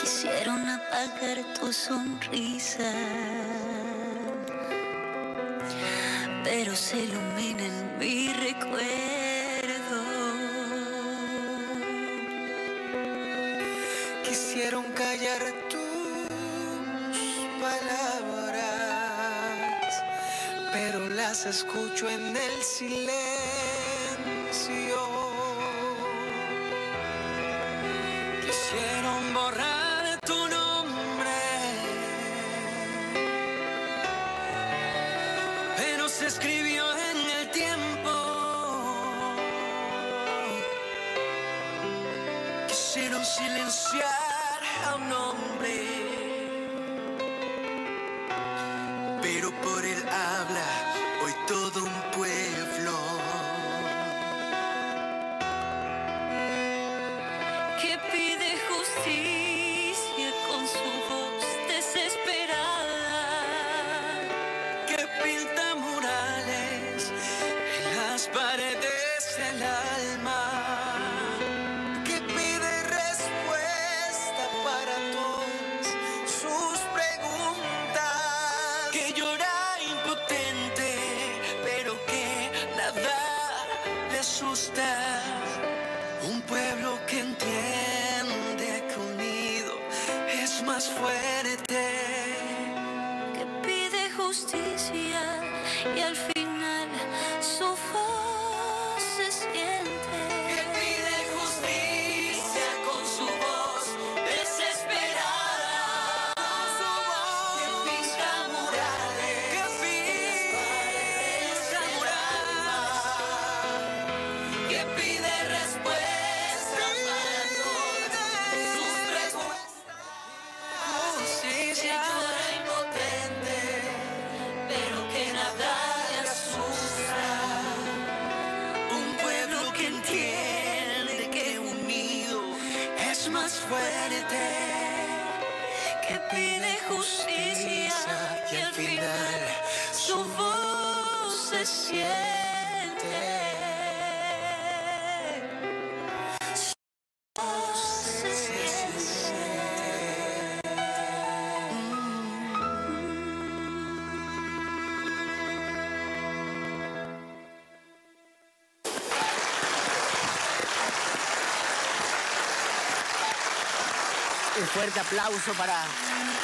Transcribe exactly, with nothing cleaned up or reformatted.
quisieron apagar tu sonrisa, pero se ilumina en mi recuerdo. Quisieron callar tus palabras, pero las escucho en el silencio. Quisieron borrar tu nombre, pero se escribió en el tiempo. Quisieron silenciar a un hombre, pero por él habla hoy todo un pueblo. Que pide justicia con su voz desesperada, Que pinta murales en las paredes del alma, que pide respuesta para todas sus preguntas, que llora impotente, pero que nada le asusta. Un pueblo que entiende que unido es más fuerte. que pide justicia y al final su voz se siente. Que pide justicia con su voz desesperada. Su voz que pinta murales, que pinta murales, que pide respuesta para todas sus preguntas. Justicia. Que llora impotente, pero que nada le asusta. Un pueblo que entiende que unido es más fuerte. Que pide justicia y al final su voz se siente. Su voz se siente. Un fuerte aplauso para